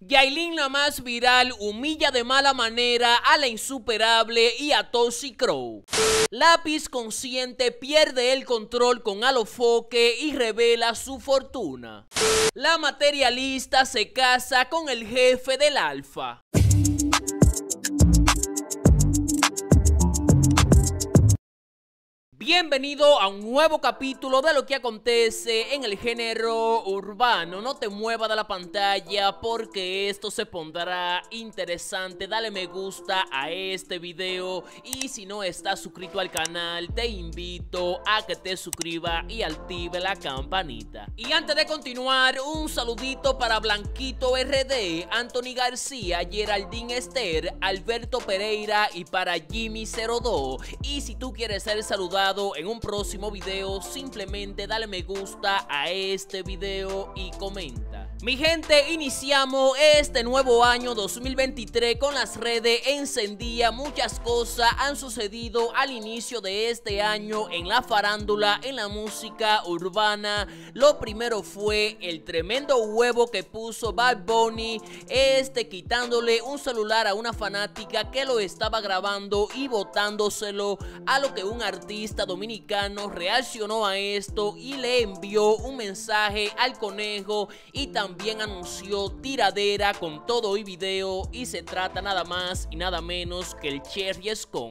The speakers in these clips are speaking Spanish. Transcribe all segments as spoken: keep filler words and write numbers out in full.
Yailin, la más viral, humilla de mala manera a la insuperable y a Toxic Crow. Lápiz Consciente pierde el control con Alofoque y revela su fortuna. La materialista se casa con el jefe del Alfa. Bienvenido a un nuevo capítulo de lo que acontece en el género urbano. No te muevas de la pantalla porque esto se pondrá interesante. Dale me gusta a este video y si no estás suscrito al canal te invito a que te suscribas y active la campanita. Y antes de continuar, un saludito para Blanquito R D, Anthony García, Geraldine Esther, Alberto Pereira y para Jimmy cero dos. Y si tú quieres ser saludado en un próximo video, simplemente dale me gusta a este video y comenta. Mi gente, iniciamos este nuevo año dos mil veintitrés con las redes encendidas. Muchas cosas han sucedido al inicio de este año en la farándula, en la música urbana. Lo primero fue el tremendo huevo que puso Bad Bunny, este quitándole un celular a una fanática que lo estaba grabando y botándoselo, a lo que un artista dominicano reaccionó a esto y le envió un mensaje al conejo y también También anunció tiradera con todo y video, y se trata nada más y nada menos que el Cherry Scone.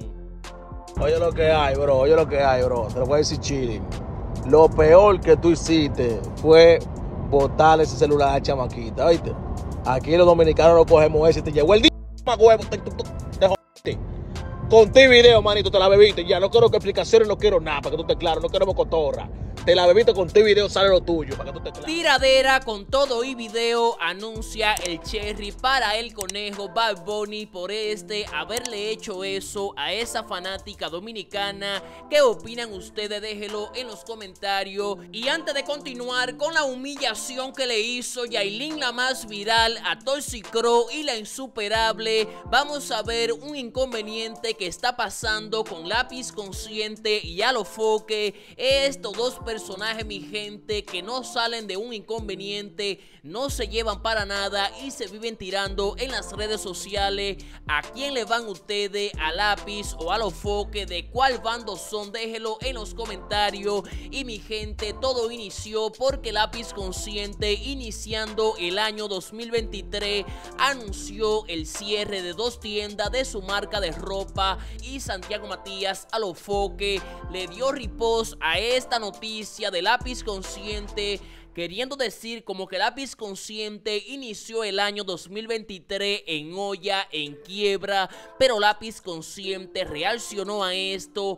Oye lo que hay, bro, oye lo que hay, bro. Te lo voy a decir chilling. Lo peor que tú hiciste fue botar ese celular a la chamaquita, ¿oíste? Aquí los dominicanos no cogemos ese, te llegó el día, huevo, te, te, te jodiste. Con ti video, manito, te la bebiste. Ya no quiero que explicaciones, no quiero nada, para que tú estés claro, no queremos cotorra. Te la bebiste con tu video, sale lo tuyo, para que tú te claro. Tiradera con todo y video anuncia el Cherry para el conejo Bad Bunny por este haberle hecho eso a esa fanática dominicana. ¿Qué opinan ustedes? Déjenlo en los comentarios. Y antes de continuar con la humillación que le hizo Yailin, la más viral, a Toxic Crow y la insuperable, vamos a ver un inconveniente que está pasando con Lápiz Consciente y Alofoque. Estos dos personajes personajes, mi gente, que no salen de un inconveniente, no se llevan para nada y se viven tirando en las redes sociales. ¿A quién le van ustedes? ¿A Lápiz o a Alofoque? ¿De cuál bando son? Déjenlo en los comentarios. Y mi gente, todo inició porque Lápiz Consciente, iniciando el año dos mil veintitrés, anunció el cierre de dos tiendas de su marca de ropa, y Santiago Matías Alofoque le dio repost a esta noticia de Lápiz Consciente, queriendo decir como que Lápiz Consciente inició el año dos mil veintitrés en olla, en quiebra, pero Lápiz Consciente reaccionó a esto,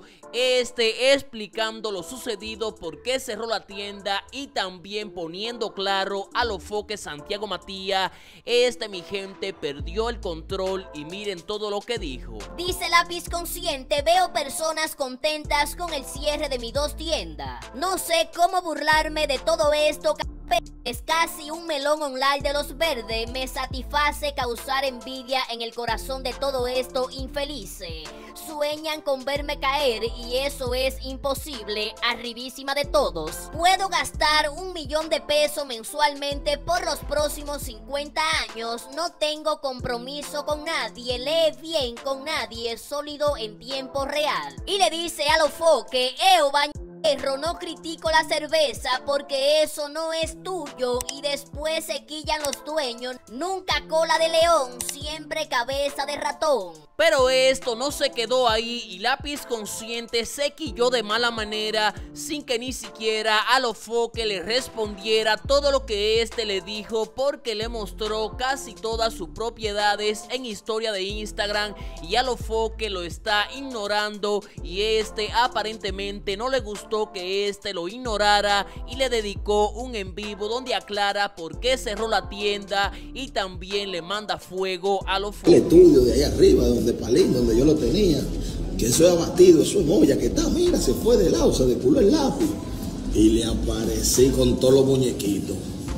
este explicando lo sucedido, por qué cerró la tienda y también poniendo claro a Alofoque Santiago Matías. Este, mi gente, perdió el control y miren todo lo que dijo. Dice Lápiz Consciente: veo personas contentas con el cierre de mis dos tiendas. No sé cómo burlarme de todo esto. Es casi un melón online de los verdes. Me satisface causar envidia en el corazón de todo esto infelices. Sueñan con verme caer y eso es imposible. Arribísima de todos. Puedo gastar un millón de pesos mensualmente por los próximos cincuenta años. No tengo compromiso con nadie. Lee bien con nadie. Sólido en tiempo real. Y le dice a Alofoque: Eo baño. No critico la cerveza porque eso no es tuyo, y después se quillan los dueños. Nunca cola de león, siempre cabeza de ratón. Pero esto no se quedó ahí y Lápiz Consciente se quilló de mala manera sin que ni siquiera Alofoque le respondiera todo lo que este le dijo, porque le mostró casi todas sus propiedades en historia de Instagram y Alofoque lo está ignorando, y este aparentemente no le gustó que este lo ignorara y le dedicó un en vivo donde aclara por qué cerró la tienda y también le manda fuego a Alofoque. El estudio de allá arriba, donde Palín, donde yo lo tenía, que eso es abatido, eso es olla que está, mira, se fue de lado, se desculó el lápiz y le aparecí con todos los muñequitos.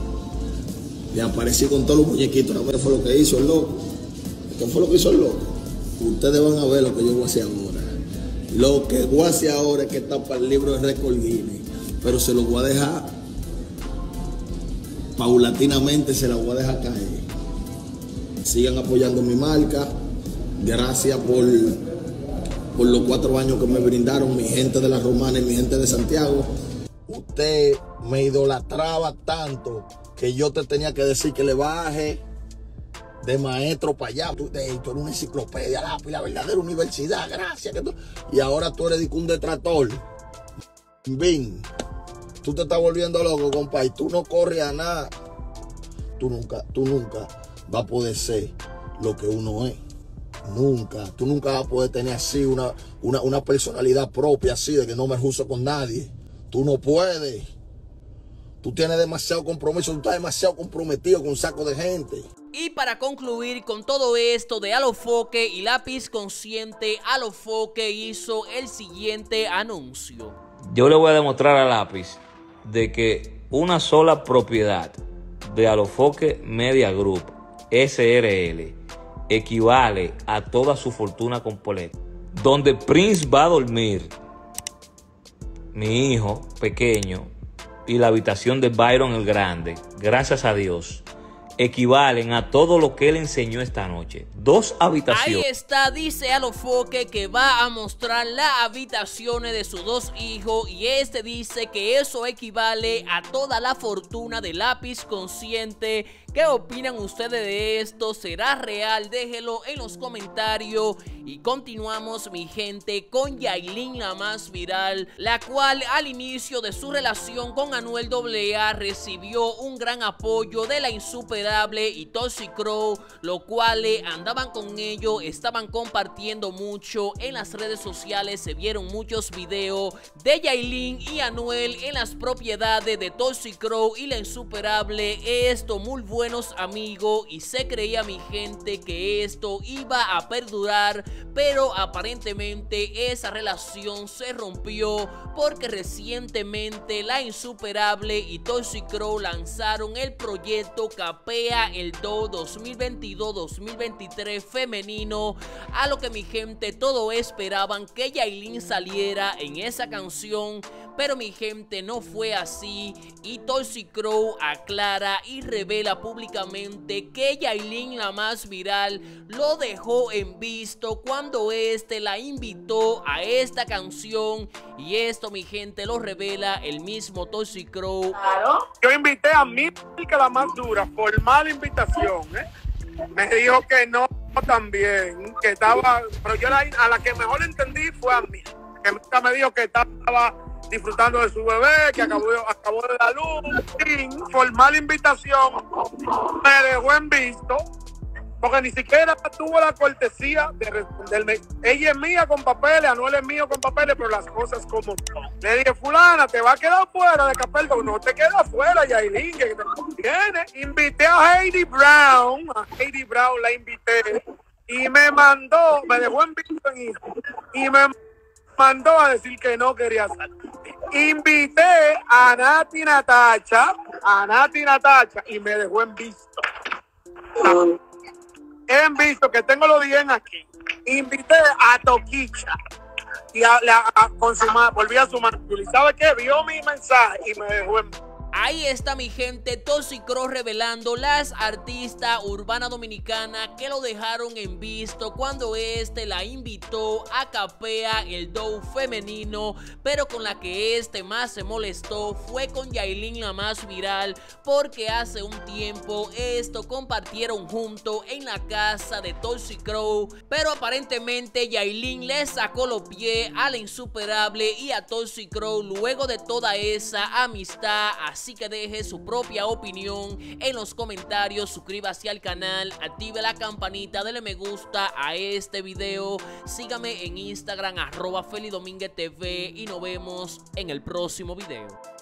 Le aparecí con todos los muñequitos. ¿No fue lo que hizo el loco? ¿Qué fue lo que hizo el loco? Ustedes van a ver lo que yo voy a hacer ahora. Lo que voy a hacer ahora es que está para el libro de récord Guinness, pero se lo voy a dejar paulatinamente, se la voy a dejar caer. sigan apoyando mi marca. Gracias por, por los cuatro años que me brindaron mi gente de La Romana y mi gente de Santiago. Usted me idolatraba tanto que yo te tenía que decir que le baje de maestro para allá. Tú, tú eres una enciclopedia, la, la verdadera universidad, gracias. Que tú, y ahora tú eres un detractor. Bin, tú te estás volviendo loco, compa, y tú no corres a nada. Tú nunca, tú nunca vas a poder ser lo que uno es. Nunca. Tú nunca vas a poder tener así una, una, una personalidad propia, así de que no me juzgo con nadie. Tú no puedes. Tú tienes demasiado compromiso, tú estás demasiado comprometido con un saco de gente. Y para concluir con todo esto de Alofoque y Lápiz Consciente, Alofoque hizo el siguiente anuncio. Yo le voy a demostrar a Lápiz de que una sola propiedad de Alofoque Media Group S R L equivale a toda su fortuna completa. Donde Prince va a dormir, mi hijo pequeño, y la habitación de Byron el Grande, gracias a Dios, equivalen a todo lo que él enseñó esta noche. Dos habitaciones. Ahí está, dice Alofoque que va a mostrar las habitaciones de sus dos hijos y este dice que eso equivale a toda la fortuna de Lápiz Consciente. ¿Qué opinan ustedes de esto? ¿Será real? Déjelo en los comentarios. Y continuamos, mi gente, con Yailin, la más viral, la cual al inicio de su relación con Anuel A A recibió un gran apoyo de La Insuperable y Toxic Crow, lo cual andaban con ellos, estaban compartiendo mucho en las redes sociales, se vieron muchos videos de Yailin y Anuel en las propiedades de Toxic Crow y La Insuperable. Esto muy buenos amigos y se creía, mi gente, que esto iba a perdurar, pero aparentemente esa relación se rompió porque recientemente La Insuperable y Toxic Crow lanzaron el proyecto Capea el Do dos mil veintidós dos mil veintitrés femenino, a lo que, mi gente, todos esperaban que Yailin saliera en esa canción, pero mi gente no fue así y Toxic Crow aclara y revela públicamente que Yailin, la más viral, lo dejó en visto cuando este la invitó a esta canción, y esto, mi gente, lo revela el mismo Toxic Crow. Claro. Yo invité a Mílka, la más dura, formal invitación, ¿eh? Me dijo que no también, que estaba, pero yo la, a la que mejor entendí fue a mí, que Mílka me dijo que estaba disfrutando de su bebé, que acabó, acabó de dar luz, sin formal invitación, me dejó en visto, porque ni siquiera tuvo la cortesía de responderme. Ella es mía con papeles, Anuel es mío con papeles, pero las cosas como son. Le dije, fulana, te va a quedar fuera de Capel, no te quedas fuera, Yailin, que te conviene. Invité a Heidi Brown, a Heidi Brown la invité, y me mandó, me dejó en visto en hijo, y me mandó a decir que no quería salir. Invité a Nati Natacha, a Nati Natacha, y me dejó en visto. No. En visto que tengo los diez aquí. Invité a Toquicha y a, a, a consumar, volví a sumar. ¿Y sabe qué? Vio mi mensaje y me dejó en visto. Ahí está, mi gente, Toxic Crow revelando las artistas urbanas dominicanas que lo dejaron en visto cuando este la invitó a Capea el Do femenino, pero con la que este más se molestó fue con Yailin, la más viral, porque hace un tiempo esto compartieron juntos en la casa de Toxic Crow, pero aparentemente Yailin le sacó los pies a La Insuperable y a Toxic Crow luego de toda esa amistad. Así que deje su propia opinión en los comentarios, suscríbase al canal, active la campanita, dele me gusta a este video, sígame en Instagram arroba Feli Domínguez T V y nos vemos en el próximo video.